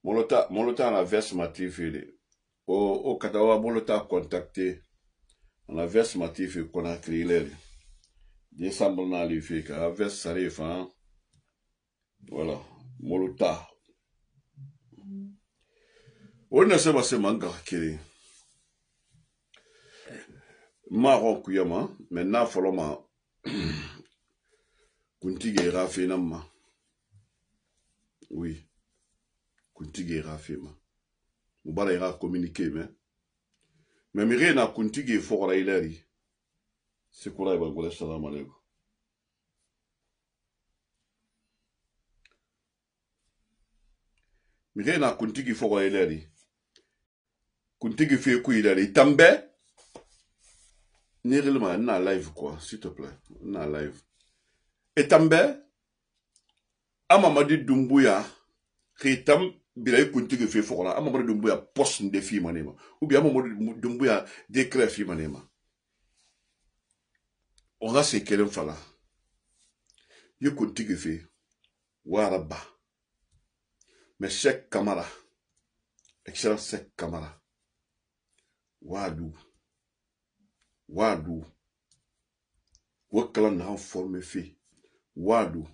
Molota na veste matifili. O katawa molota contacté. Na veste matifili Conakry ileri. Décembre na li fika. A veste sarif, hein. Voilà. Molota. On ne sait pas se manga kiri. Maron kuyama. Maintenant, foloma. Kuntige rafi namma. Oui. Kuntige rafi ma. Mubara ira communiquer, mais mire na kuntige fokora ileri. C'est quoi là, il salam alaikum. Mire na kuntigi fokora ileri. Kuntigi fait quoi ileri. Tambe. Nirelma na live quoi, s'il te plaît. Na live. Et tambe. Amamadi Dumbuya. Ritam. Bilaye kuntigi fait fokora. Amamadi Dumbuya poste de fi manema. Ou bien Amamadi Dumbuya décret fi manema. On a ces quel fala. Yo kuntigi fait. Waraba. Mais Cheikh Kamara. Excellent Cheikh Kamara. Wadu. Wakalan na forme fait. Wadu.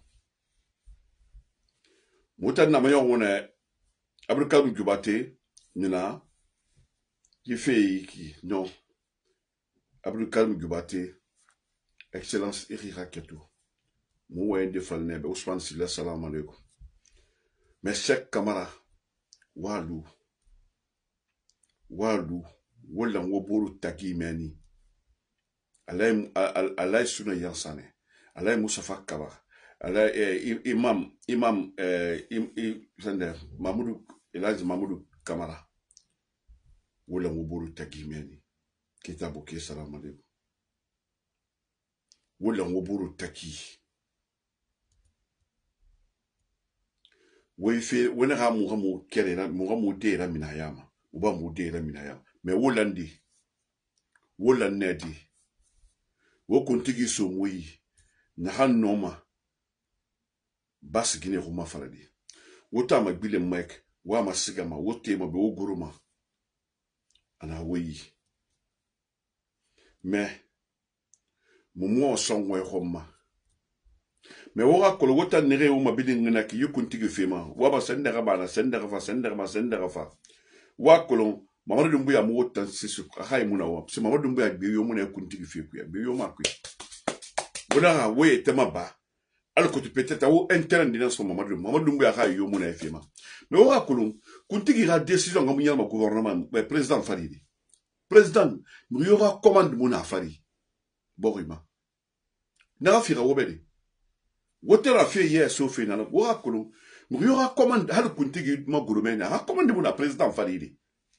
Moutan na mayon wone. Abdulkarim Djoubate. Nina. Qui fait qui. Non. Abdulkarim Djoubate. Excellence Iri Raketou. Mouwen de Falnebe. Ousmane Silla salam alaikum. Mais Cheikh Kamara. Wadu. Wala woboru taki meni. Alay Suna Yansane. Alay Moussafa Kaba. Alay Imam Mamoudou Elaz Mamoudou Kamara. Wala woboru taki meni. Kitabu ke salam alaikum. Wala woboru taki. Wefe wena ha muhamu kerera muhamu dera minayama. Uba mu dera minayama. Mais Wolandi. Wolanedi. Wo kuntigi somwi. Nahan noma. Bas gine ruma faradi. Wota ma bile mek. Wa ma sigama. Wote ma be oguruma. Ana weyi. Mais. Mumu songwe homa. Mais wora kolo wota nere uma bile ngenaki. Yu kuntigi fema. Waba sendera bana. Sendera fa. Wa kolo. Mamadou Doumbouya mouta c'est ce hay muna wa c'est Mamadou Doumbouya biyo muna kuntigi fi kuya biyo makui bona we tema ba alors que peut-être au interne dans son Mamadou Doumbouya hay yo muna fima mais wa kulun kuntigi ra décision ngam nyama gouvernement président Faridi président mu yora commande muna fari borima na fira wobedi wotera fi hier sofi na wa kulun mu yora commande hal kuntigi ma gurumena ha commande muna président Faridi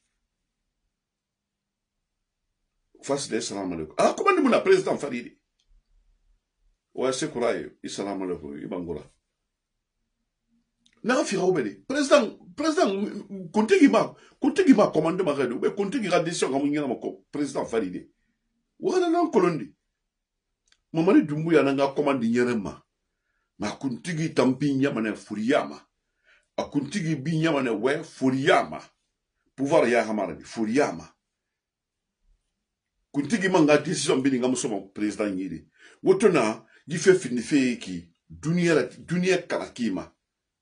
face de salam alaikum. Ah, comment dit mon président Faridi? Ouais, c'est quoi, salam alaikum, Ibangura. N'a fira obéi. Président, Kontegi ma commande ma redo, mais Kontegi a décision comme il président Faridi. Voilà non colondi. Mamani Doumbouya n'a commande nyerema. Ma Kontegi tampi nyamane furiyama. A Kontegi bi nyamane we furiyama. Pouvoir ya hamaradi furiyama. Kuntigi manga décision bini ngam somo président yidi wotona di fe fini fe ki dunia karakima.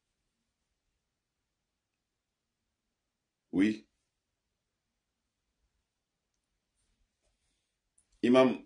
Oui, imam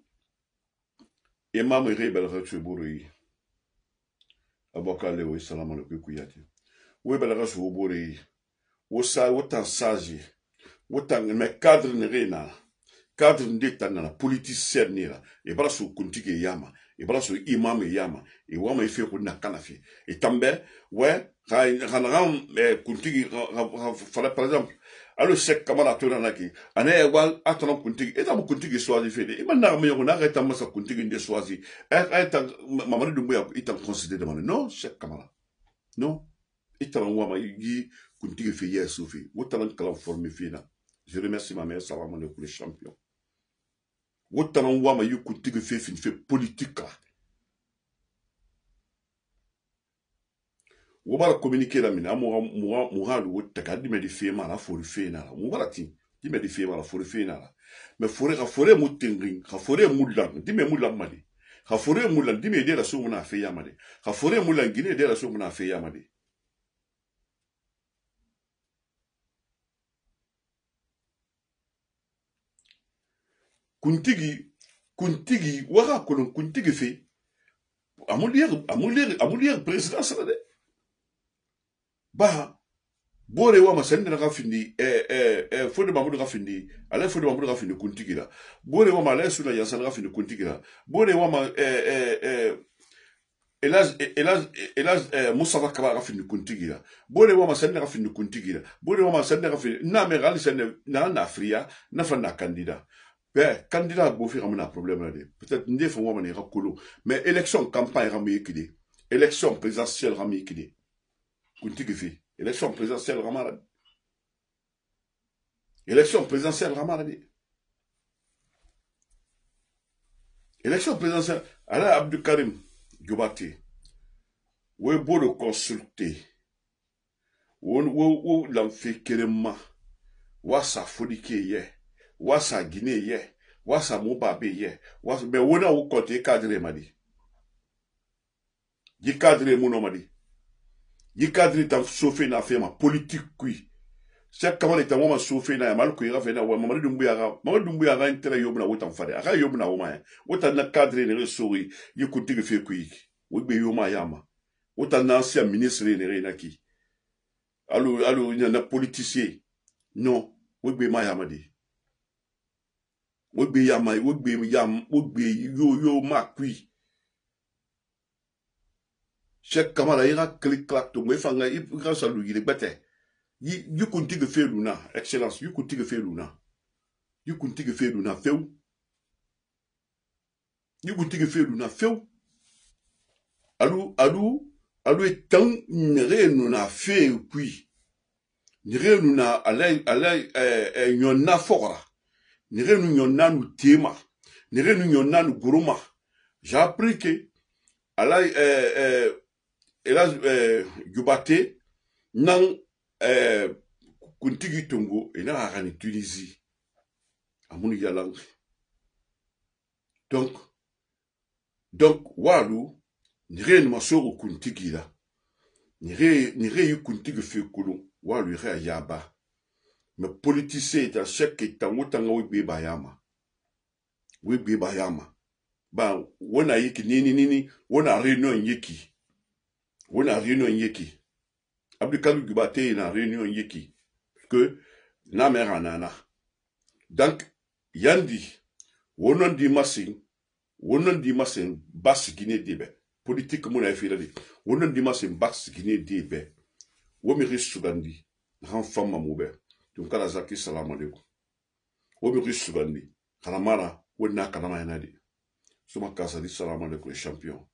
rebel ratu buri abokale wo salam alaikum kuyati we bel rasu buri wo sa wotan saji wotan me cadre ne rena cadre ndeta na politicien nira e bara su kuntigi yama e bara su imam yama e wama ife ko na kanafi e tambe ouais ran kuntigi fala par exemple alors Cheikh Kamara to naki ane wal atana kuntigi eta mo kuntigi choisi fede e manna me yona reta masa kuntigi de choisi eta Mamadou Doumbouya eta considéré de non Cheikh Kamara non eta wama yi kuntigi fe yeso fi wotana kala formé fina. Je remercie ma mère salam alaikum les champions. Wotana wama yi kuntigi fe fin fe politique. wo bara communiquer la mina moura lu taka di me di fema la fori fena la mo bara ti di me di fema la fori fena la mais fori ka fori mu tingring ka fori mu lang di me mu lang mali ka fori mu lang di me de la so na fe yamade ka fori mu lang gine de la so na fe yamade kuntigi waka kolon kuntigi fe amulir président sala de ba bore wa masende na kafindi fode mamudu kafindi ala fode mamudu kafindi kuntigi la bore wa mala suna yansala kafindi kuntigi la bore wa ma elaz Mustafa Kaba kafindi kuntigi la bore wa masende kafindi kuntigi la bore wa masende kafindi na me gali sende na Afriya na fa na candidat ben candidat bo fi ramena problème là de peut-être ndé fo wa mané rakolo mais élection campagne ramé kidé élection présidentielle ramé kidé kuntigi fi élection présidentielle ramara élection présidentielle ramara élection présidentielle ala Abdou Karim Diobaté we bodo consulter wo l'enfé kerema wa sa fodike ye wa sa Guinée ye wa sa Mobabe ye wa mais wona wo côté cadre madi di cadre muno madi di cadre ta chauffé na fait ma politique kui c'est comment les tamoma chauffé na mal ko ira fait na wa Mamadou Doumbouya ga intérêt yobna wotan fade aka yobna wo ma wotan na cadre ne resori yikuti ge fait kui wo be yoma yama wotan na ancien ministre ne na ki allo na politicien non wo be ma yama di wo be yama wo be yo ma kui Cheikh Kamara ira clic clac to me fanga ira salu yile bete you kuntige fe luna excellence you kuntige fe luna you kuntige fe luna feu you kuntige fe luna feu alu etan nere nuna fe kui nere nuna alay nyonna fora nere nyonna nu tema nere nyonna nu goroma j'ai appris que alay Diobaté nan kuntigi tongo ena agani Tunisie amunu yalang donc walu nire ni masoro kuntigi la nire yu kuntigi fe kolon walu ire ayaba me politicien ta cheke tango webe bayama ba wona yiki nini wona réunion yiki Abdou Karim Diobaté na réunion yiki que na mère nana donc yandi wonon di masin bas Guinée debe politique mon a fait là wonon di masin bas Guinée debe wo mi risugandi ran femme moube donc kala zaki salam alaikum wo mi risugandi kala mara wonna kana mayadi suma kasa di salam alaikum champion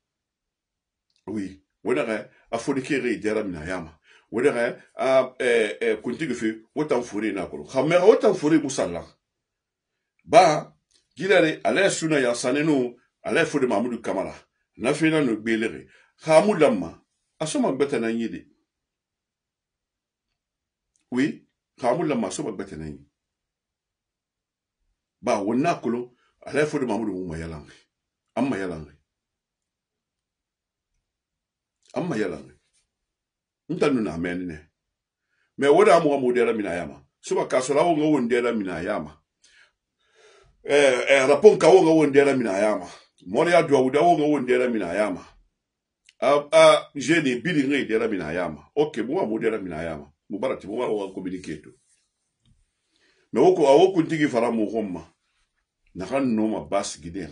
oui wona a fodikere dera mina yama wona kuntigi fe wotan fure na ko khamera wotan fure musalla ba gilare ala suna ya sanenu ala fode Mamadou Kamara na fena no belere khamulama asoma betana yide oui khamulama asoma betana yide ba wona ko ala fode Mamadou Mayalangi amma yalangi ntanu na menene me woda mo modela minayama suba kasola wo ngondela minayama rapon ka wo ngondela minayama moria Douda wo ngondela minayama jeni bili ngai dela minayama okay mo modela minayama mubarati mo wa communiquer to me woko awoku ntigi fara mo homma na kan noma bas Guinée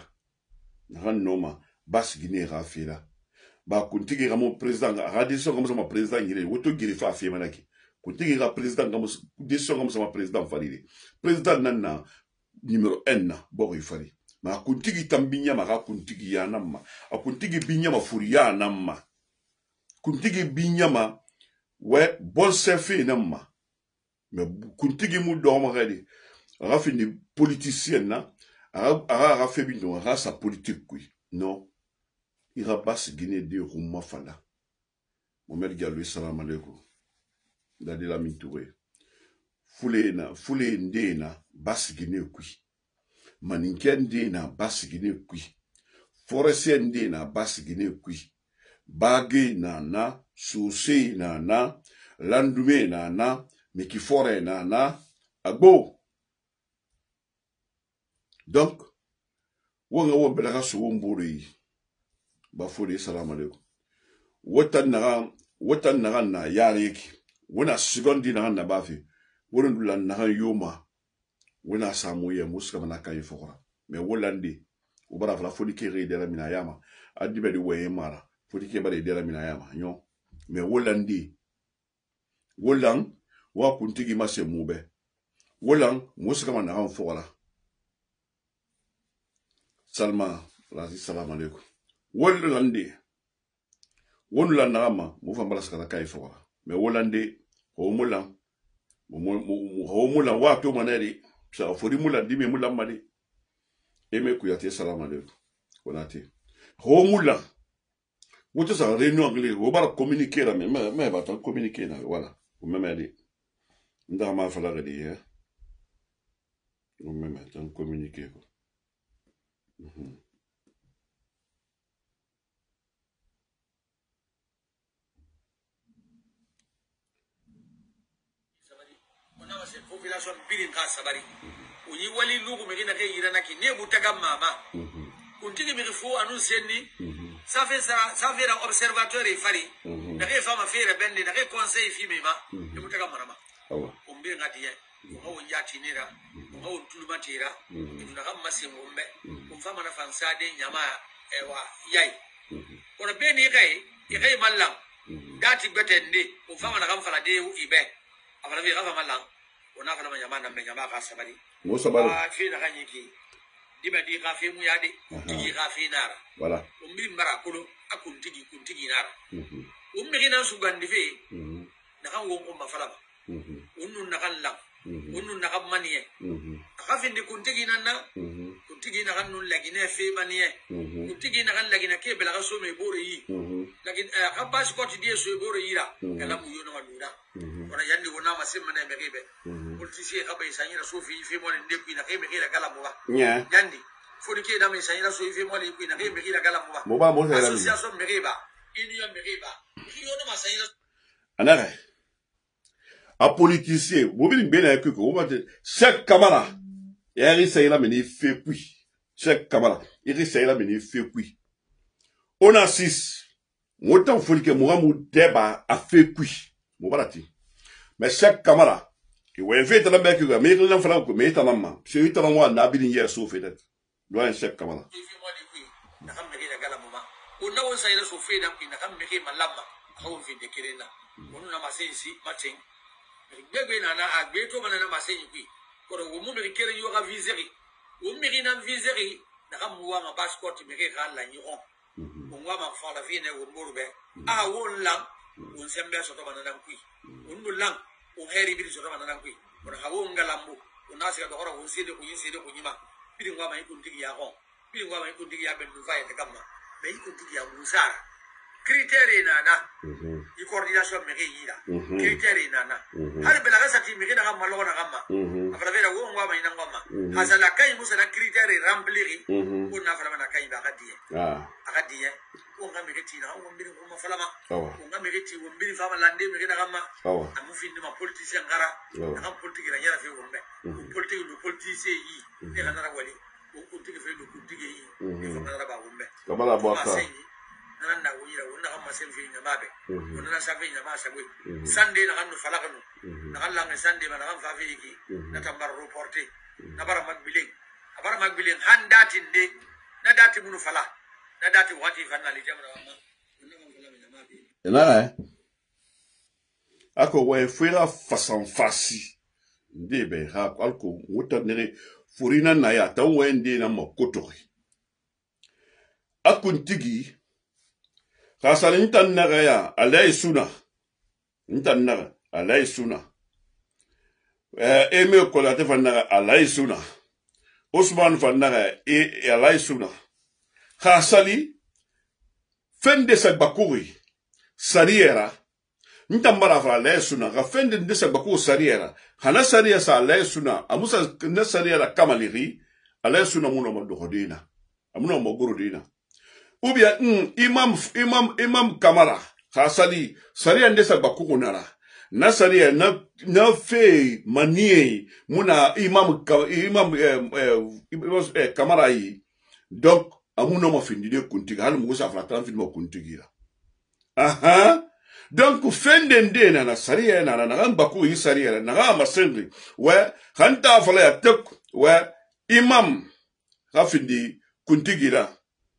rafira ba kuntigi ramo président a décision comme ça ma président yire woto giri fa fi manaki kuntigi ra président comme décision comme ça ma président falide président nanna numéro 1 na bori fali ma kuntigi tambinya ma kuntigi ya namma a kuntigi binya ma furiya namma kuntigi binya ma we bon sefi namma mais kuntigi mu do ma gadi rafini politicien na a fait bindo sa politique kui non ira bas Guinée de Rouma fala Mohamed Diallo salam alaikum Dadila Mintouré fule ndena basigine kui maninke ndena basigine kui forese ndena basigine kui bage na sose na landume na mikifore na agbo. Donc wonga wo belaga so mburi ba fule salam alaikum wotan naga na yariki wona secondi na bafi wona dula na yoma wona samu ye muska na kai fokora me wolande ubara fala fodi ke re de la minayama adibe de we mara fodi ke bare de la minayama nyo me wolande wolang wa kuntigi mase mube wolang muska na fokora salma razi salam alaikum wolande wonu la nama mu fa mbala skala kai fora me wolande ho mulan wa to maneri sa fori mulan dimi mulan mali e me kuyate salam alaikum konate ho mulan woto sa réunion anglais wo bara communiquer la me ba ta communiquer na voilà ou même ali nda ma fa la gadi hein ou même ta communiquer ko population birin ka sabari uyi wali lugu mi na kay yirana ki ne butaga mama untigi mi fo anu senni ça fait un observateur et fari na kay fama fere bende na kay conseil fi mi ma ne butaga marama umbe ngadiye ko njati nira ko tulumatira na kam masimo umbe umfama na fansade nyama ewa yai ona beni kay mallam dati betende umfama na kam fala de ibe afala vi rafa mallam on a fait le yamana mais yamana ka sabari mo sabari fi na kanyiki diba di ka fi mu yade tigi ka fi nara voilà umbi mara kolo akuntigi nara ummi gina su gandi fe na kan wo ko mafala unnu na kan lam unnu na kan maniye ka fi ndi kuntigi nanna kuntigi na kan nun lagine fe maniye kuntigi na kan lagina ke bela so me bore yi lakin ka pas ko ti die so bore yira kala mu yo na lura ona yandi wona masimma na meribe politicien ka bay sanyira so fi mo le ndekwi na kay mekira kala mo ba yandi fodi ke da me sanyira so fi mo le ndekwi na kay mekira kala mo ba mo association meriba union meriba yo na masanyira anara a politicien bo bi ngbe na ko ba chaque camara eri sayira me ni fait puis chaque camara eri sayira me ni fait puis on assiste motan fodi ke mo mu débat a fait puis mo barati mais chaque camara et ouais fait la mec que mais il en fera que mais tamama c'est lui tamama na bi hier so fait doit un chaque camara na kam me ga gala mama on na won sayira so fait da na kam me ke malama ko fi de kirena on na masensi matin bebe na agbe to bana na masenyi kui ko wo mu me kere yo ga viseri wo me na viseri na kam wa ma passport me ke ga la nyi on wa ma fa la vie ne wo morbe a won lam on sembe so to bana na kui on lam on heri bi so to bana na kui ko ha wo ngalambu on asika to ko on sede ko nyima bi ngwa ma ikun tigi ya on bi ngwa ma ikun tigi ya ben du fa ya kamma me ikun tigi ya musara critère nana i coordination me yira critère nana hal bela ga sati me ga ga malo na gamma afala vera wo ngwa ma ina ngoma hasala kai musa na critère remplir ko na fala na kai ba akadiye ko nga me geti na wo mbiri ko mafala ma ko nga me geti wo mbiri fama lande me ga gamma amu findi ma politicien ngara na politique na yara fe wo mbe politique le politicien yi e ga na wali ko politique fe le politique yi e ko na ba wo mbe kamala boaka nanda wira wona kama selfie nya mabe wona na sabe nya ma sabwe sande na kanu falaka no na kala ngi sande bana kan fa fiki na tambar reporter na bara magbilen handati nde na dati munu fala na dati wati fanna li jamra amma wona kan fala nya mabe na ako we fuira façon fasi ndebe ha alko wuta nere furina na ya tawo ndi na makotori akuntigi kasal ntan naga ya alay suna ntan naga alay suna eme kolate fan naga alay suna Osman fan naga alay suna kasali fende sa bakuri sariera ntambara fa la suna ga fende ndesa bako sariera hana saria sa la suna amusa na sariera kamaliri ala suna muno madokodina amuno mogorodina ubia imam kamara khasali saria ndesa bako kunara na saria na fe manie muna imam kamara yi donc amuno mo findide kuntiga hal musa fa tan film kuntigira aha donc fende na saria na bako yi saria na masendri wa hanta fala ya tek wa imam rafindi kuntigira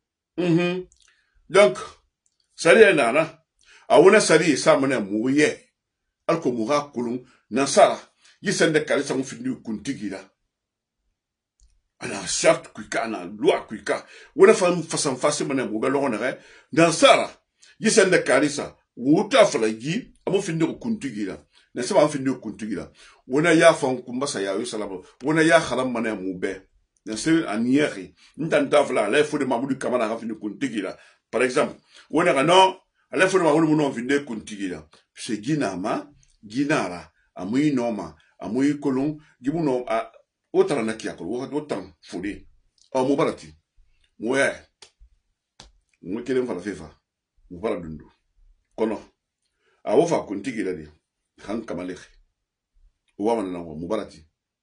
donc saria na awuna saria samana muye alko muga kulum nasara yisende kalisa mfindi kuntigira ana charte kuika na loi kuika wona façon face mana mo belo onere nasara yisende kalisa wuta fala yi amfindi kuntigira na sema mfindi kuntigira wona ya fon kumbasa ya salama wona ya khalam mana mo be na se anieri ntanta fala la fo de mamudu kamana rafindi kuntigira par exemple wona ga non ala fo de mamudu mo mfindi kuntigira c'est ginara amui noma amui kolon gibuno a otara na kiakolo otan fudi o mubarati moye mo kelen fala fefa mubara dundu kono a wofa kuntigira di kan kamalekh o wa na mubarati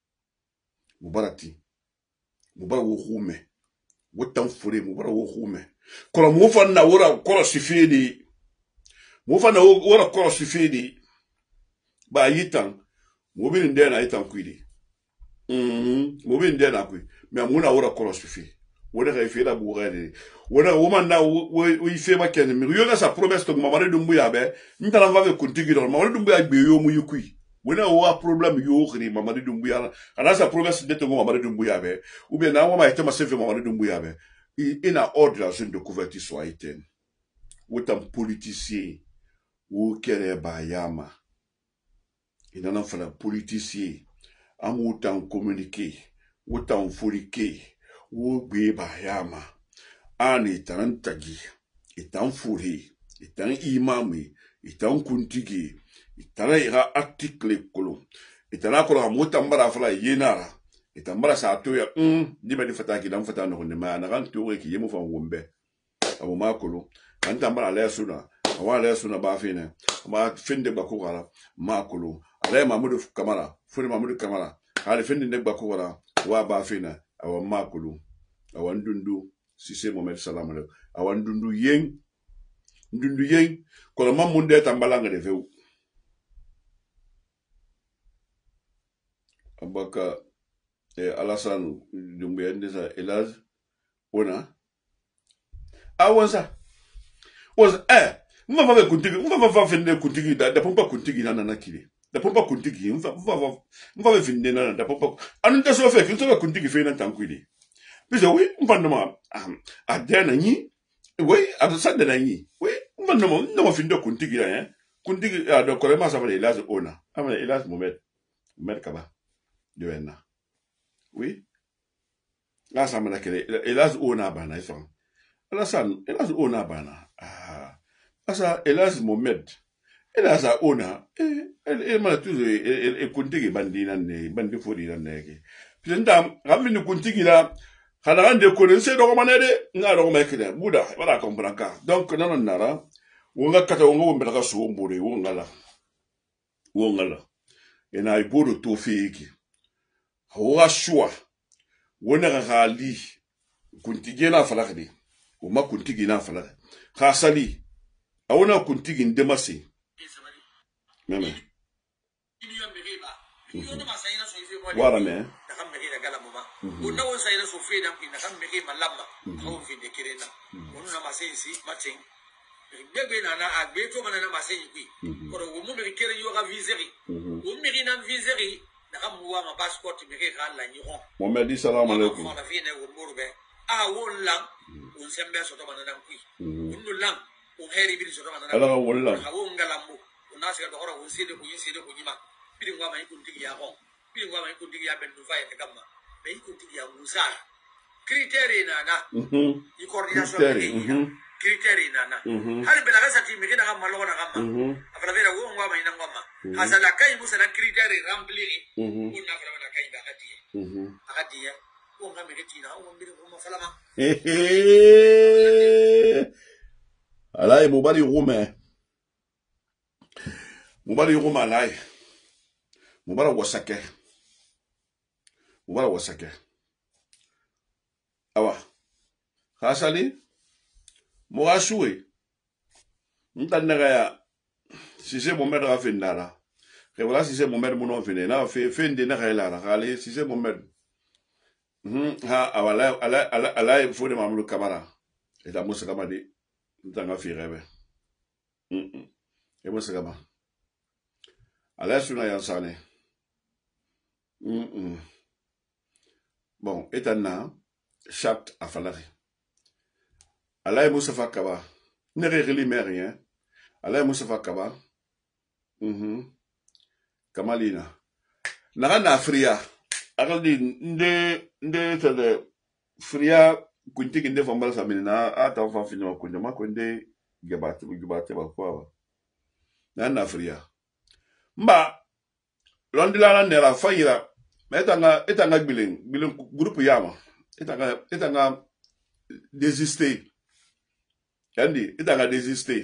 mubara wo khume wotan fudi mubara wo khume kono mo fa na wora koro sifidi mo fa na wora koro sifidi ba yitan mobile ndena yitan kwidi mobile ndena kwi me amuna wora korosfi wona ga fera buugade wona woman na wo ife ma ken mi yoga sa promesse to mamare dumbu yabe ntala va ve kuntigi do mamare dumbu ya gbe yo mu yukui wona wo problème yo khri mamare dumbu ya ala sa promesse de to mamare dumbu yabe ou bien na wo ma etema se fe mamare dumbu yabe ina ordre la zone de couverture soit iten wotam politicien wo kere bayama inana fala politicien amutan communiquer wotan foriquer wo gbe bayama ani tan tagi itan fori itan imami itan kuntigi itana ira article kolo itana ko amutan bara fala yenara itan bara sa to ya di ba di fata ki dan fata no ne ma na kan to ki yemu fa wombe abu makolo kan tan bara la suna awala suna ba fina ma finde ba ko gara makolo ala mamudu kamara furi mamudu kamara hali fendi ne bako wala wa ba fina awa makulu awan dundu sise Mohamed salam alaikum awan dundu yeng ko ma munde tambalanga de feu abaka Alassane Doumbouya ndesa elaz ona awansa was mva va kuntigi mva va fende kuntigi da pompa kuntigi na kile da pompa kuntigi mva vinde na da pompa anunta so fe kinto kuntigi fe na tankwili biso oui mbandoma adena nyi oui adosande na nyi oui mbandoma no finde kuntigi ya kuntigi do kolema sa vale elaz ona amana elaz Mohamed kaba de wena oui la sa mana kele elaz ona bana ifan Alassane elaz ona bana asa elaz Mohamed elaza ona mala toujours kuntigi bandina ne bandi fodi na neke pinda ramini kuntigi la kana ande ko nse do manede ngaro mekede buda wala comprendre donc nanon nara wonga kata wonga wombela ka so mbore wongala ena ibodo to fiki hawa shwa wona gali kuntigi na falakdi o ma kuntigi na falakdi khasali awona kuntigi ndemasi meme wala me una wonsa ina so fe dan ina kan mege malama ko fi de kirena onu na masensi matin bebe na na agbe to mana na masenyi kwi ko wo mu mege kere yo ga viseri wo mege na viseri na ka muwa ma passport mege ga la nyi ron Mohamed salam alaikum na fi ne wo murbe won lang on sembe so to mana na kwi onu lang on heri bi so to mana na ala wala ha wo ngalambo ona se do hora won sede ko nyima bi ngwa ma ikuntigi ya ron bi ngwa ma ikuntigi ya ben do fa ya kama ikuntigi ya musa critère nana i coordination critère inana hali bela ga sati mi kina ga malo na gama afala vera wo ngwa ma ina ngwa hasala kai musa na critère remplir kunna afala na kai ba akadiye wo ngame ketina wo mbiri wo mafala alai mobali rume alai mobali wasake awa hasali moga suwe ntandaga ya sise momed ga fendara ke wala sise momed muno fene na fende na khaila khale sise momed ha awala ala fode mamlu kamara eta musa kamadi ntanga fi rebe e musa kama ala suna yansane bon etana chat afalari Alaye Moussafa Kaba. Ne réglime rien. Alaye Moussafa Kaba. Kamalina. Nagana fria. Akaldi nde tade fria kunti nde fambala samina ata fa fini makunde makunde gibate bakwa. Nagana fria. Mba londila na nera fayira. Etanga gbiling groupe yama. Etanga désister. Yandi, itanga désister.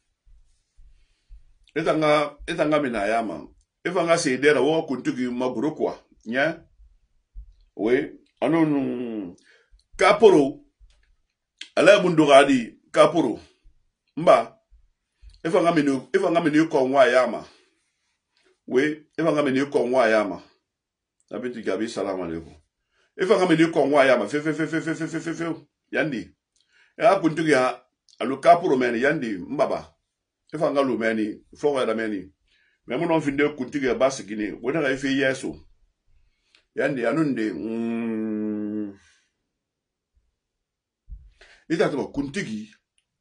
Itanga minayama. Ifanga seidera wo kuntugi maguru kwa. Nya? We, anonu kaporo. Ala mundugadi kaporo. Mba. Ifanga minu kwa nwa yama. We, ifanga minu kwa nwa yama. Nabinti gabi salam alaikum. Ifanga minu kwa nwa yama. Fe. Yandi. Ya kuntugi ya alukapuro meni yandi mbaba ifanga lu meni fonga da meni memu non finde kuntige basikini wona ga ife yeso yandi anunde ita to kuntigi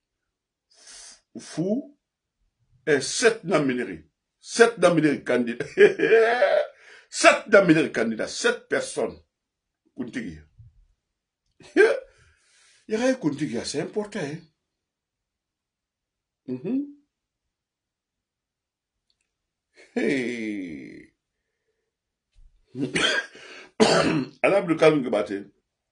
fu et 7 namineri candidat 7 namineri candidat 7 personnes kuntigi ya kuntigi c'est important hein? Hey. Alabdu kalum gibate.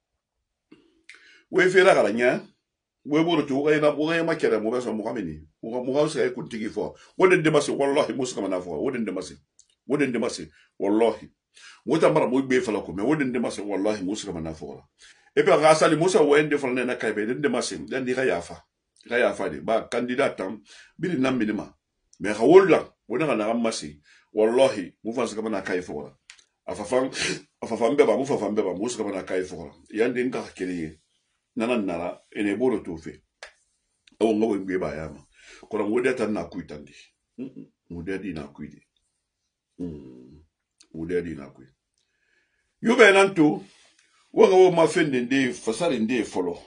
We fera garanya. We boro tu ga ina buga ma kera mo beso mo kamini. Mo sa ko tigi fo. Woden de masi wallahi muska mana fo. Woden de masi wallahi. Wota mara mo be fala ko me woden de masi wallahi muska mana fo. E pe ga sali musa wende fala na kaybe de masi dan di ga yafa. Kaya fadi ba candidat tam bili nam minima me xawolla wona na masi wallahi mu fansa kama na kay fo afafam beba mu ska na kay fo yande nka keliye nana ene boro tofe o ngo ngbe ba yama ko la ngode tan na kuitandi mudedi na kuidi mudedi na kuidi yube nantu wonga wo ma fende ndi fasari ndi folo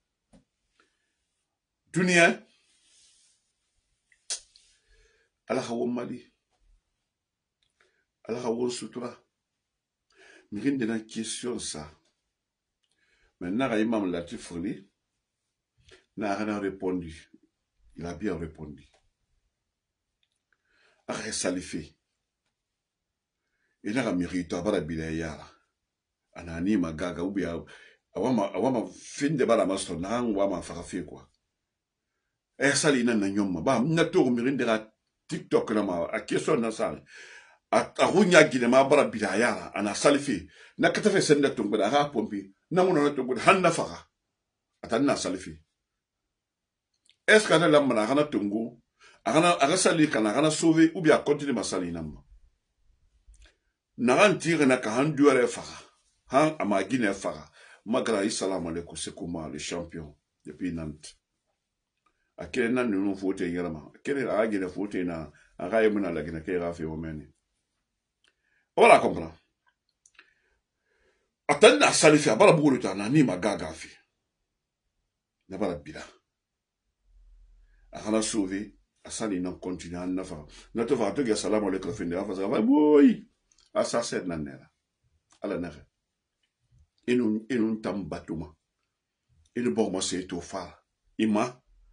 Dunia ala hawo mali ala hawo sutura mirinde na question ça maintenant imam Latif Foli n'a rien répondu il a bien répondu a salifi il a mérité abara bilaya anani magaga ubia awama fin de bala masto na ngwa farafi quoi sali na nyoma ba na to mirinde la TikTok na ma a question na sal a runya gine ma bara bidaya ana salifi na katafe senda tungu da ha pompi na muno na tungu hanna faka atanna salifi eska na lamana kana tungu aga sali kana kana sauver ou bien continuer ma sali namma na ran tire na ka han duere faka han ama gine faka magra assalamu alaikum c'est comment le champion depuis Nantes akele na nunu fote yirama akele agile fote na agaye muna la gina ke rafi omeni wala comprend atanda salifi abara bugulu tana ni magaga fi na bara bila akana sauver asali na continue na fa na to fa to ga salamu alaikum fi na fa za boy assassin na nera ala nere inun tambatuma inu bogma se to fa ima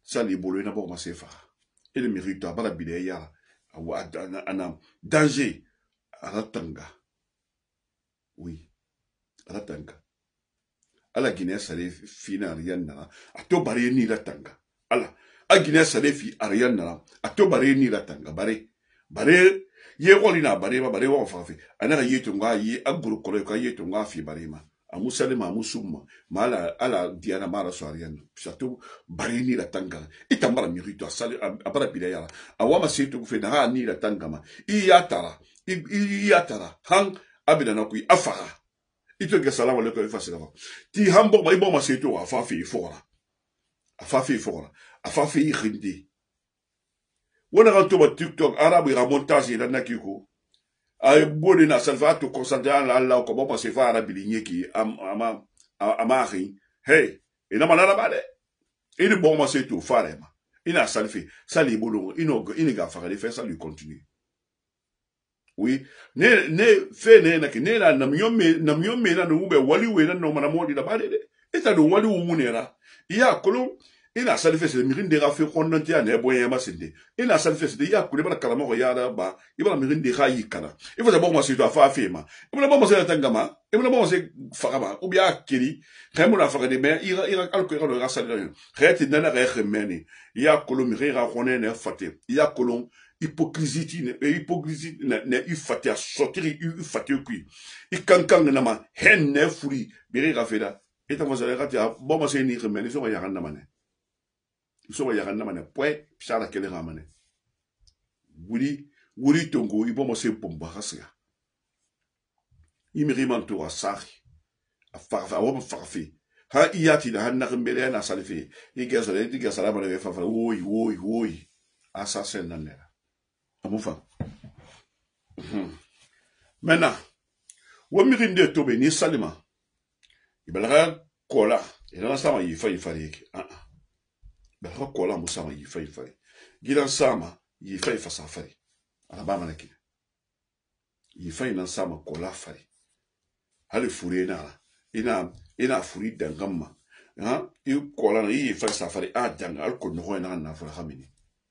ça les bolo na bo ma sefa et le mérite à bala bile ya ana danger aratanga oui aratanga ala Guinée sale fina ariana ato bare ni latanga ala a Guinée sale fi ariana ato bare ni latanga bare ye wali na bare wa fafi ana yeto nga yi aguru kolo ka yeto nga fi bare ma amusale ma musuma mala ala diana mara so ariana chateau bare ni latanga itambara mérite sale abara bidaya awama seto fe na ni latanga ma iyatara hang abidana ku afara ito ke salamu alaikum fasila ti hambo ba ibo maseto afafi fora afafi khindi wona ganto ba TikTok arabu ira montage na nakiko ay bodi na salvato concentré la Allah ko ba se fa arabi nyeki amari hey ina manana bale ini bon maseto farema ina salfi sali bolo ino ga fara de faire ça lui continue. Oui, ne fe ne na ke ne na namyome na nube wali we na no mana modi da bade de eta do wali umunera ya kolon ina sali fe se mirin de rafe konnanti ane boyen ma sinde ina sali fe se ya kule bana kalama ko ya da ba ibana mirin de khayi kana ifo da bon ma se to afa fe ma ibana bon ma se tangama ibana bon ma se farama ou bien kiri khaymo na faga de me ira alko ira do sali da khayati nana ga khemeni ya kolon mirin ra khone ne fate ya kolon hypocrisie ne ifati a sortir ifati kui ikankang na ma henne furi biri gafeda eta mo zale gati bo mo se ni remeni so ya ganna mane poi psara kele ramane wuri tongo ibo mo se bomba hasya imiri manto asari a farfa wo farfi ha iyati da hanna mbele na salifi igazale digazala mane fa woi assassin nanera amufa maintenant womirinde tobe ni salima ibalaga kola ina sama yifa yiki balaga kola musama yifa gidan sama yifa safari alabama nake yifa ina sama kola fari hali fure na ina furi dangama i kola na yifa safari danga al ko no na fara khamini.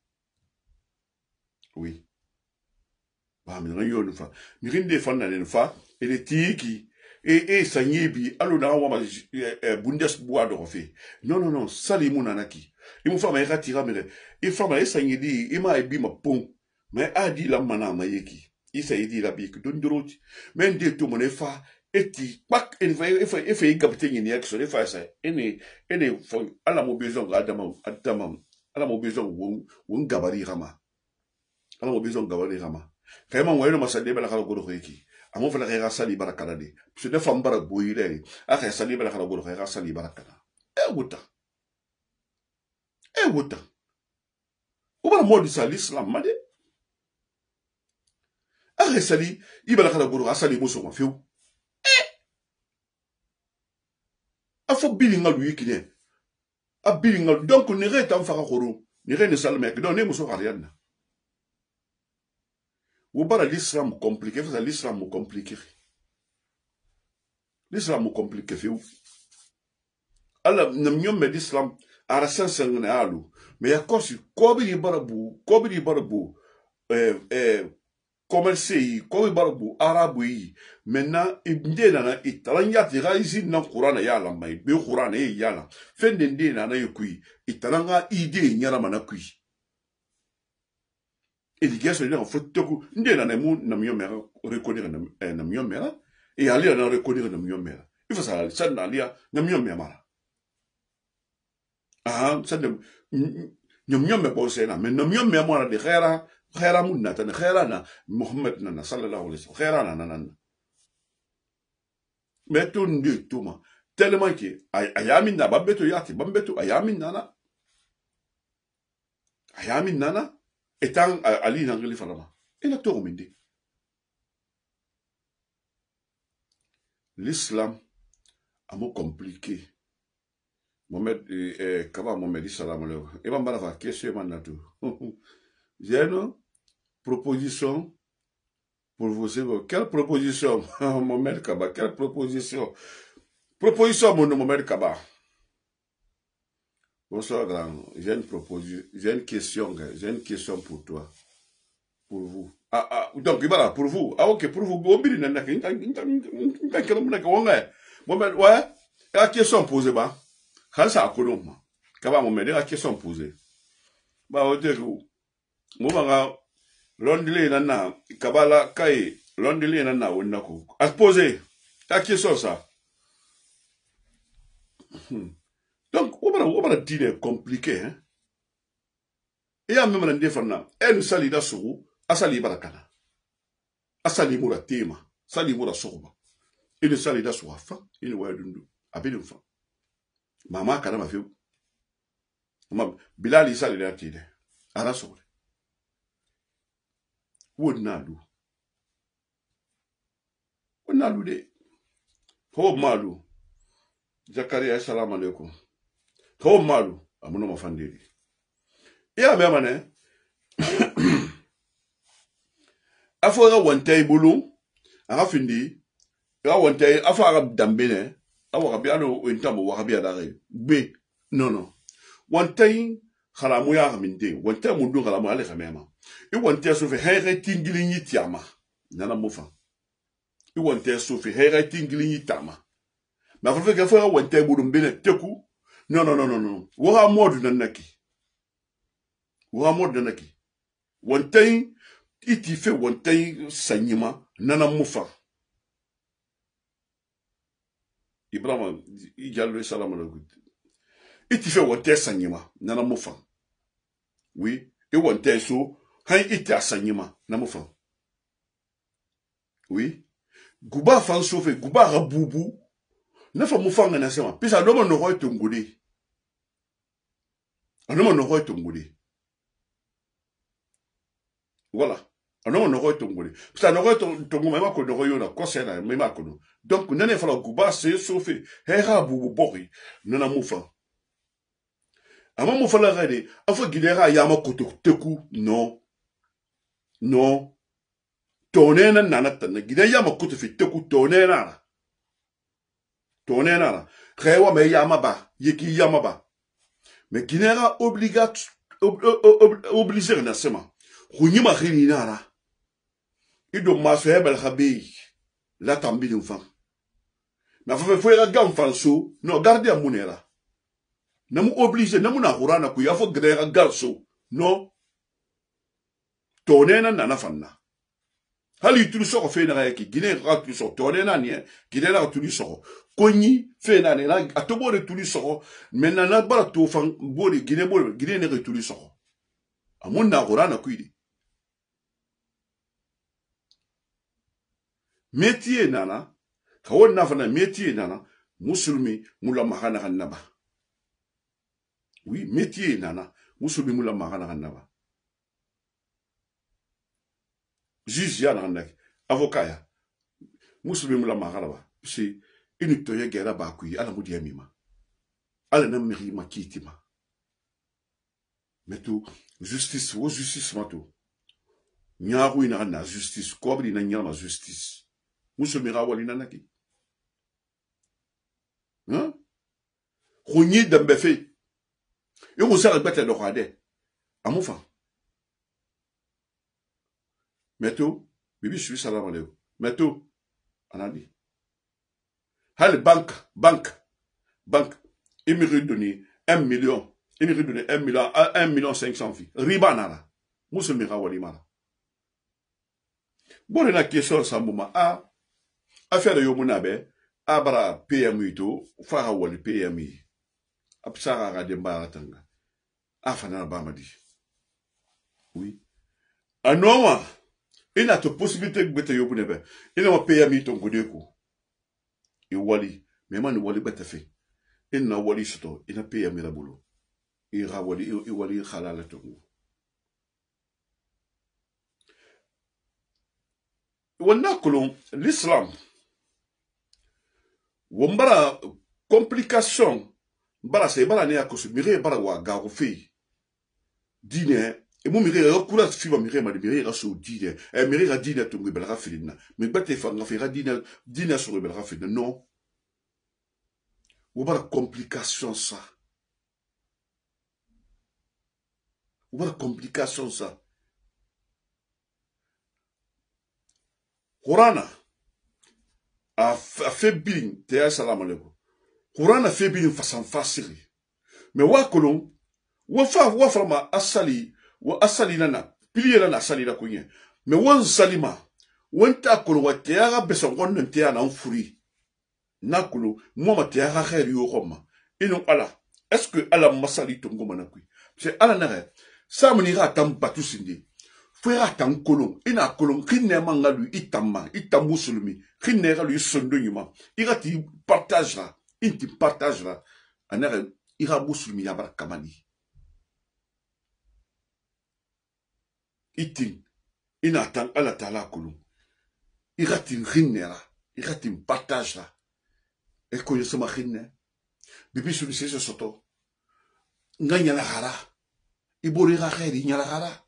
Oui. Bah, mais rien ne fa. Mirin de fan na fa et les tiki et sanyebi allo na wa Bundesbois de refait. Non, salimu nanaki. Il me fa ma ratira mais il fa ma sanyedi il m'a ebi ma pont. Mais a dit la mana mayeki. Il s'est dit la bique d'ondroti. Mais de tout mon fa eti pak en fa gabte ni action de fa ça. Ene fon ala mo besoin adama ala mo besoin won gabari rama. Alors besoin gawali rama kayma wayno masade bala kala godo kheki amo fala khayra sali barakala de se de fam bara boyire akhay sali bala kala godo khayra sali barakala wuta o bala modi sali islam made akhay sali ibala kala godo sali muso ma fiu afo bilinga lui kine a bilinga donc ne reta faka khoro ni rene salme donc ne muso ariana. Ou pas l'islam compliqué, c'est l'islam compliqué. L'islam compliqué, fait où? Alors, nous avons l'islam à la sens alu, mais à cause de barabu, commerce, barabu, arabe, maintenant, il nana italanya tira ici dans Coran ya la mai, be Coran ya la, fin d'ende nana yukui, italanga idée nyara manakui. Et les gars, c'est-à-dire, en fait, nous avons reconnaître Namion Mera, et aller à reconnaître Namion Mera. Il faut ça aller à Namion Mera. Ça de Namion Mera, mais Namion Mera de Khera Munata, Khera na, Mohamed Nana, sallallahu alayhi wa sallam, Khera Nana. Mais tout ne dit tout, tellement que, Ayamina, Bambeto Yati, Bambeto, Ayamina, étant Ali Nangeli Falama, il a tout remis. L'islam a mot compliqué. Mohamed, Kaba Mohamed salam alaikum. Et ben balava question manatu. J'ai une proposition pour vous. Quelle proposition, Mohamed Kaba? Quelle proposition? Proposition, mon Mohamed Kaba. Bonsoir, grand. J'ai une proposition, j'ai une question, gars. J'ai une question pour toi. Pour vous. Donc, voilà, pour vous. Ah, ok, pour vous. Ouais. La question posée, bah. Quand ça a connu, moi. Quand on me dit la question posée. Bah, au début, moi, Londile nana, kabala kai, londile nana, onako. À poser. La question, ça. Donc, on va dire compliqué, hein. Et en même temps, elle salida sourou, asali barakana. Asali mura tema, sali mura sourba. Il salida sourafa, il wa dundu, abedun fa. Mama kana ma fiu. Bilali salida tide. Ara soure. Wodnalu. Wodnalu de. Ho malu. Zakaria assalamu alaikum. Ho malu. Amuno mafandeli. Et en même afo ga wantay bulu aga findi ga wantay afo aga dambene awa biano entamo wa bia dare be non wantay khalamu ya minde wantay mundu khalamu ale khamema I wantay so fe hege tingili ni tiama nana mofa I wantay so fe hege tingili ni tama ma fa fe ga fo wantay bulu mbene teku non wa modu nanaki wantay iti fe wantay sanyima nana mufa Ibrahima ijallo salam alaikum iti fe wantay sanyima nana mufa oui e wantay so han iti asanyima na mufa oui guba fan so fe guba rabubu na fa mufa ngana sema pisa no mo no hoy tongudi anomo no hoy tongudi voilà anomo no hoy tongudi pisa no hoy tongu ma ko no hoy na ko se na ma ko no donc nene fa la guba se so fe he rabubu bori nana mufa ama mufa la gade afa gidera yama koto teku non tonena nanata na gide yama koto fi teku tonena rewa me yama ba yeki yama ba me ginera obligé na sema kunyima khini nara ido masebel khabi la tambili mfam na fa fe ga gamfan so no garde amunera namu obligé namu na qurana ku yafo grera garso no tonena nana fanna hali tulu soko fe na yaki gine ga tulu soko tonena ni gine na tulu soko konyi fe na na atobo de tulu soko mena na bara to fan bori gine ne tulu soko amun na qurana ku idi métier nana kawon na fana métier nana musulmi mula mahana kannaba oui métier nana musulmi mula mahana kannaba juge ya nana avocat ya musulmi mula mahana ba si ini to ye gera ba ku ala mudi yamima ala na meri makitima metu justice wo justice mato nyaru ina na justice ko bi na nyama justice musulmi ga wali nanaki hein khonyi dambe fe yo musala bete do khade amufa meto bibi suis salam alaikum meto anadi hal bank imiri doni 1 million 1 million 500 fi riba nara musulmi ga wali mara bon na question sambuma affaire yo munabe abara PMI to fa wali PMI apsara ga demba tanga afana bamadi oui anoma ina to possibilité bete yo munebe ina ma PMI to godeko e wali me man wali bete fe ina wali sto ina PMI la bolo e ra wali khalala to wonna kolon l'islam wombara complication bara se bara ne akosu mire bara wa gago fe dine e mo mire kula fi ba mire ma mire ga so dine e mire ga dine to ngi bela filina mi bate fa nga fe ga dine so bela filina non wombara complication ça What complication ça. Qurana a fait bien, te salam alaikum. Qurana a fait bien façon facile. Mais wa kolon, wa fama asali, wa asali nana, pilier nana asali la kunye. Mais wan salima, wan ta kolon wa te aga beson wan te ana furi. Na kolon, moi ma te aga khair yo khoma. Ino ala, est-ce que ala masali tongo manakui? C'est ala nare. Ça me n'ira tam batu sindi. Frère tam kolon. Ina kolon. Kine manga lui itamma. Itam musulmi. Kine lui sondo yuma. Ira ti partagera. Inti partagera. Anare ira musulmi yabar kamani. Itin. Ina tan ala tala kolon. Ira tin khinera. Ira tin partagera. E koyo sama khinne. Bibi sulu sese soto. Nganya la hara. Ibori ga khairi nyala gara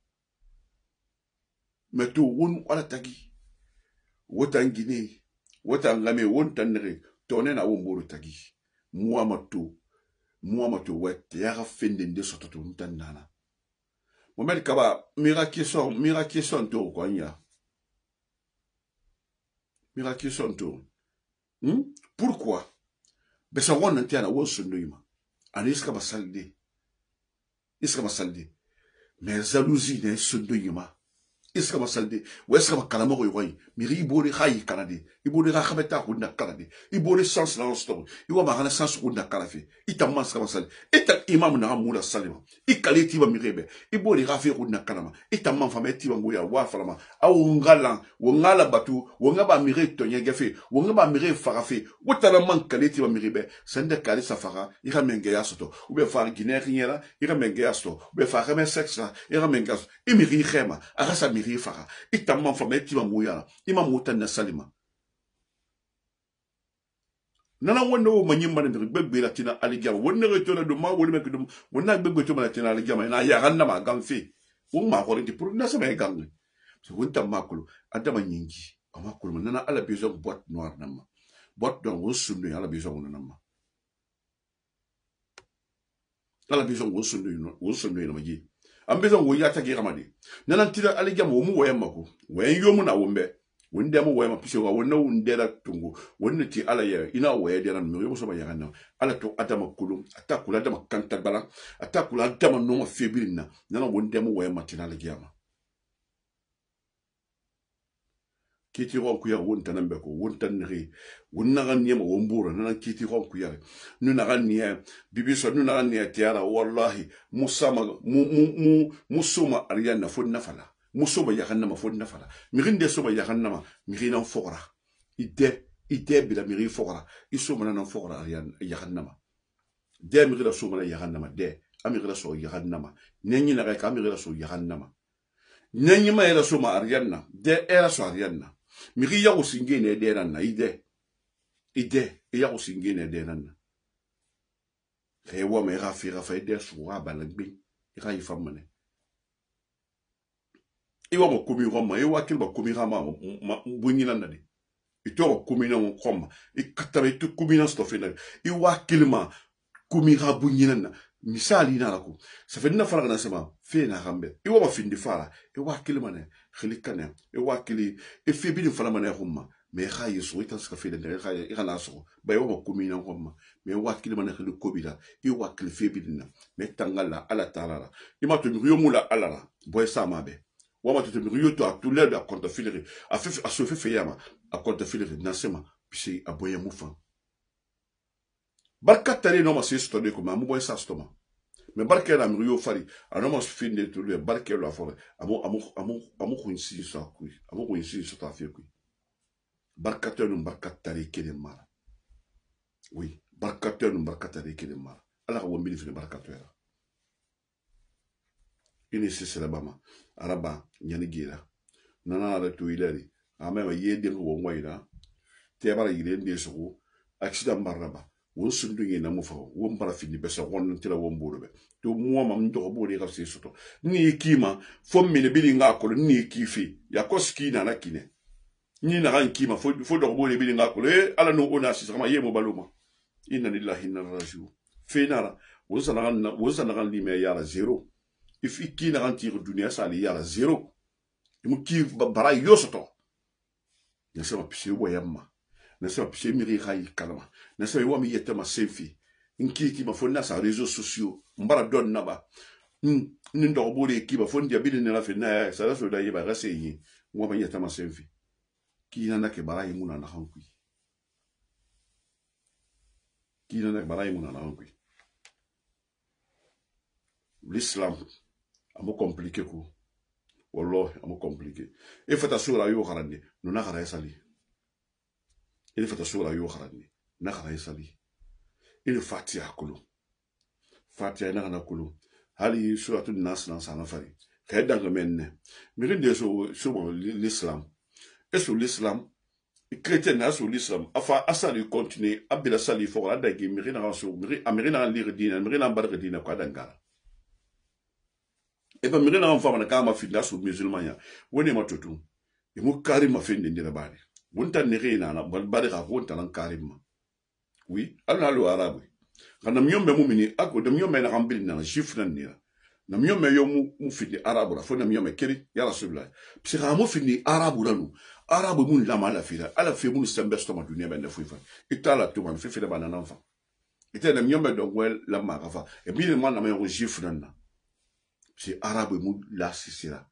meto won wala tagi wotan gine wotan ngame wontan nere tonen a womboro tagi muamato wet ya ga fende de soto to ntan nana momed kaba miracle to ko nya miracle to pourquoi besa won ntiana won sundo yima aniska basalde iska masalde mais jalousie ne sundo yima iska masalde ou est-ce que kalamo ko yoy miri ibori khayi kanade ibori ga khabeta ko na kanade ibori sans la story iwa ma hana sans ko na karafe itamma ska masal eta imam na amula salima ikaleti ba mirebe ibori ga fe ko na kanama itamma fameti ba ngoya wa falama awu ngala batu wongaba mire to nyegefe wongaba mire farafe wotala man kaleti ba mirebe sende kali safara ira menge ya soto ou be far guinère nyela ira menge ya soto ou be far me sexe ira menge imiri khema arasa fara itamman fa meti ba moya imam mutan na salima nana wonno manyimba ne gbegbe la tina aligama wonno retona do ma woni mek dum wonna gbegbe to ma tina aligama na ya ganna ma gamfe won ma ko pour na sama e gamne so wonta makulu adama nyingi amakulu nana ala besoin boîte noire nama boîte don won sunu ala besoin won nama ala besoin won sunu no maji ambezo wo yata gi ramadi nanan tira aligam wo mu wayam mako wayan yomu na wombe wonde mo wayam pise wa wonna wondera tungu wonna ti ala ya ina waye dera no yomo so ba yana ala to adama kulum atakula adama kanta bala atakula adama no ma febirina nanan wonde mo wayam matina aligama kiti ron ku ya wonta nambe ko wonta nri wonna ganni ma wombura nanan kiti ron ku ya nuna ganni bibiso nuna ganni tiara wallahi musuma ariana fonna fala musuma yakanna ma fonna fala mirinde soba yakanna ma mirina fora ide bila miri fora isuma nanan fora ariana yakanna ma de mirida suma yakanna ma de amirida so yakanna ma nenyi na ka amirida so yakanna ma nenyi ma era suma ariana de era so ariana miri ya usingene de na ide ya usingene de na rewa me rafira fa ide suwa balagbe ira ifamane iwa mo komi roma iwa kilba komi rama bunyina ndade ito komi na ngoma ikatabe to komi na stofena iwa kilma komi ra bunyina na misali na lako ça fait na fara na sama fe na rambe iwa ma findi fara iwa kilma ne khilikane iwa kili e fe bi fara mane khumma me khayi so itan ska fe de khayi igana so ba iwa ma komi na ngoma me iwa kilma ne khili kobila iwa kili fe bi na me tangala ala taala ima to mi yomula ala boy sama be wama to mi yoto a tout l'air à compte filer a se fait yama a compte filer nasema puis a boya mufa barka tare no ma se stone ko ma mu boy sa stoma me barka na mi yo fari a no ma fin de tout le barka la fora amu ko insi sa ku amu ko insi sa ta fi ku barka tare kele mara oui barka tare kele mara ala ko wambi fi barka tare ini sisela bama araba nyani gira nana ala to ilari ama yede ko ngwaira te bara yide ndeso accident baraba won sundu ngena mo fa won bara fini be so won tira won borobe to mo mam ndo bori ka se soto ni kima fo mine bili nga ko ni kifi ya koski na nakine ni na ran kima fo do bori bili nga ko ala no ona si sama yemo baluma inna lillahi inna ilaihi raji'un fenara won sana ran lime yara zero if ki na antir dunia sali yala zero imu ki bara yosoto na sama pisi wayamma na sama pisi miri khayi kalama na sama wami yetama senfi inki ki mafonna sa réseaux sociaux mbara don naba ndo bole ki ba fondi abili na fe na sa la so da yeba rase yi wama yetama senfi ki na ke bara yimuna na hankui ki na bara yimuna na hankui l'islam amo compliqué ko wallahi amo compliqué e fata sura yo kharande no na khara sali e fata sura yo kharande na khara sali e fatiha kulu fatiha na kulu hali suratul nas na sana fari kayda gamenne mi rinde so l'islam et sur l'islam chrétien na sur l'islam afa asali continuer abila sali fo la dagi mi rina so mi amirina lire dina mi rina barka dina ko dangara e ba mi rina fama na kama fi nasu musulman ya woni matutu e mu karima fende ndira bari wonta ne rina na bari ka wonta nan karima oui ala lo arabe kana myombe mumini ako de myombe na ambili na juif na nira na myombe yo mu findi arabe la fo na myombe kiri ya rasulullah psika mo findi arabe la nu arabe mun la mala fila ala fe mun sembe sto ma dunia ben na fuifa itala to man fe fe ba na nanfa ite na myombe do wel la magafa e bi le man na yo juif na c'est arabe mu la sisira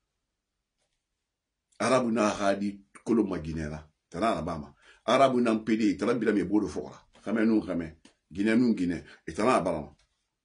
arabe na hadi kolo maginera tana na bama arabe na mpedi tana bila me bodo fora kame nu kame Guinée nun Guinée et tana balam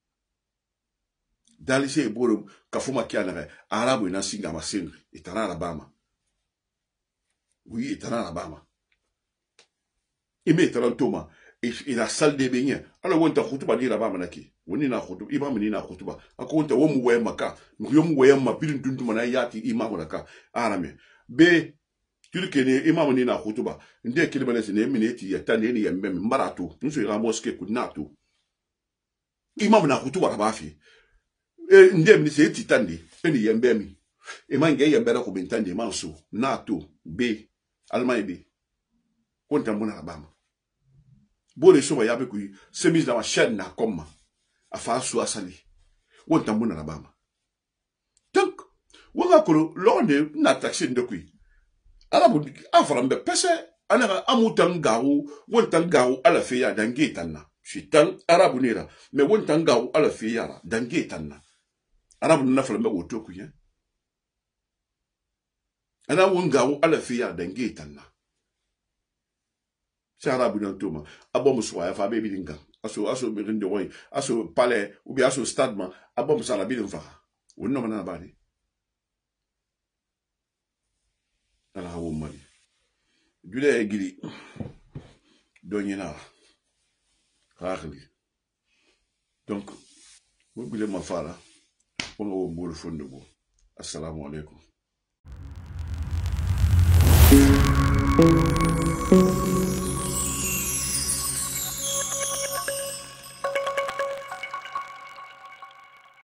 dalise bodo kafuma kiana arabe na singa masin et tana Alabama oui et tana Alabama et met Toma et la salle de bain alors wonta khutuba di Alabama naki woni na khutuba imam ni na khutuba akonta wo mu waya maka yo mu waya ma bilin dunduma na yati imam naka arame be tulkene imam ni na khutuba nde kilibane sine mineti ya tane ni ya mbem marato nso ira moske kunatu imam na khutuba bafi nde mi se titandi eni ya mbemi emange ya mbera ko bentande manso nato be almay be konta mona Alabama bole so ya be ku semis da ma chaîne na koma afa su asali wonta mona Alabama donc wanga ko londe na taxi ndokui arabu aframbe pese ana amutangawu wontangawu ala feya dangetanna shitan arabu nira me wontangawu ala feya dangetanna arabu na flambe wotoku ye ana wongawu ala feya dangetanna si arabu na toma abom soya fa be bilinga aso birinde woy aso palais ou bien aso stade ma abom sala bilin fa wonno mana bani ala hawo mali jule gili donyena rakhli donc mo bile ma fala on wo mbul fondo bo assalamu alaikum